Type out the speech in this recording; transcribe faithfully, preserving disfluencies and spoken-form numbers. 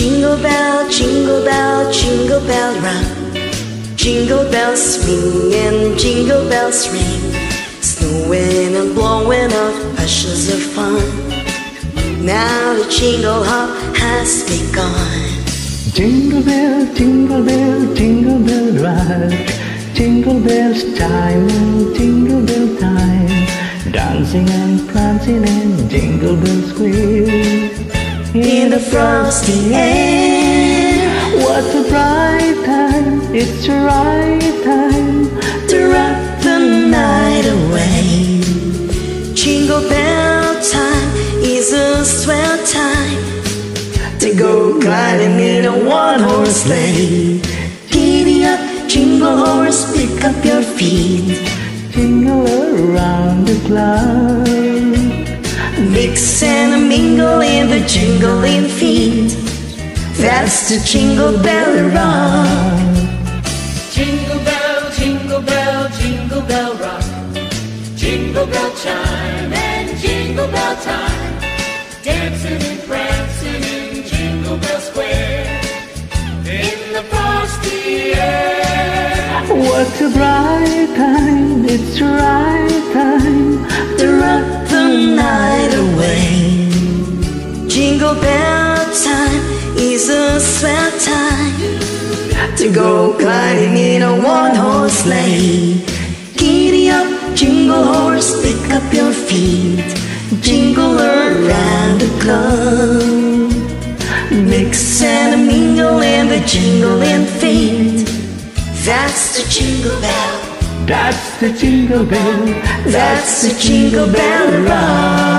Jingle bell, jingle bell, jingle bell rock. Jingle bells swing and jingle bells ring. Snowing and blowing out bushes of fun. Now the jingle hop has begun. Jingle bell, jingle bell, jingle bell rock. Jingle bells chime and jingle bell time. Dancing and prancing and jingle bells squeal in the frosty air. What a bright time, it's the right time to rock the night away. Jingle bell time is a swell time to go gliding in a one-horse sleigh. Giddy up, jingle horse, pick up your feet. Jingle around the clock. Mix and mingle in the jingling feet. That's the jingle bell rock. Jingle bell, jingle bell, jingle bell rock. Jingle bell chime and jingle bell time. Dancing and prancing in Jingle Bell Square. In the frosty air. What a bright time, it's the right time to rock the night away. Jingle bell time is a swell time to go gliding in a one-horse sleigh. Giddy up, jingle horse, pick up your feet. Jingle around the globe. Mix and mingle in the jingling feet. That's the jingle bell. That's the jingle bell. That's the jingle bell rock.